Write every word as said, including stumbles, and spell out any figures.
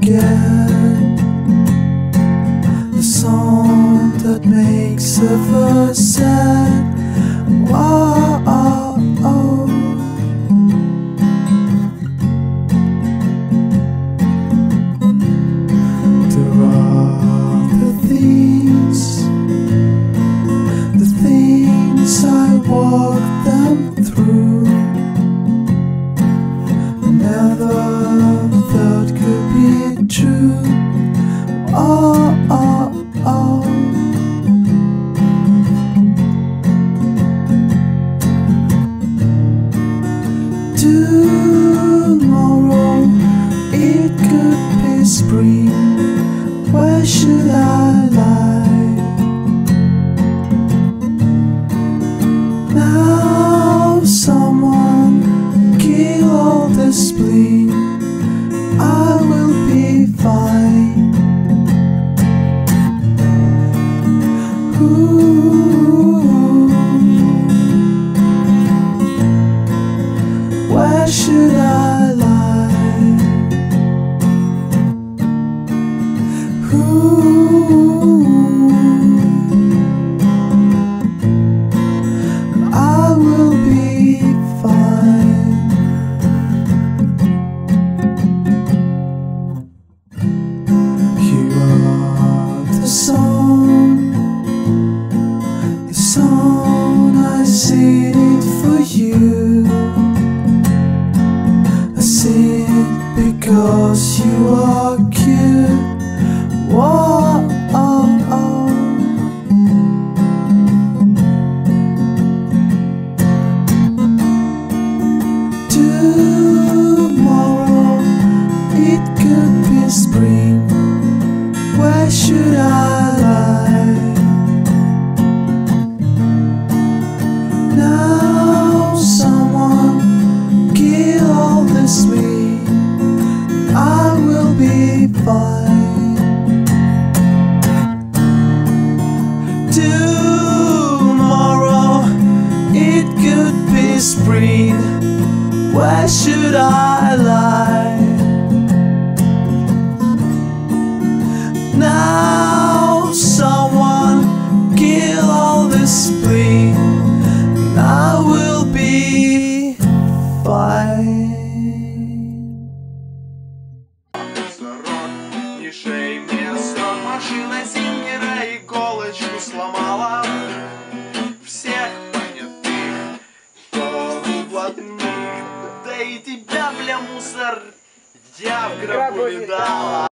forget the song that makes a verse sad. Oh, oh, oh. There are the things, the things I walk them through. Never thought could be true. Oh, oh, oh. Tomorrow it could be spring. Where should I lie? Now someone kill all the spleen. I will be fine. Ooh. Where should I lie? Ooh. I will be fine. You are the song, the song I sing it for you. I sing it because you are cute. Whoa, oh, oh. Tomorrow it could be spring. Where should I lie? Now someone kill all this me. I will be fine. Tomorrow it could be spring. Where should I lie? Now someone kill all this spleen. I will be fine. Нишей место, машина Зингера иголочку сломала. Всех понятых, поводных, да и тебя, бля, мусор, я в гробу видала.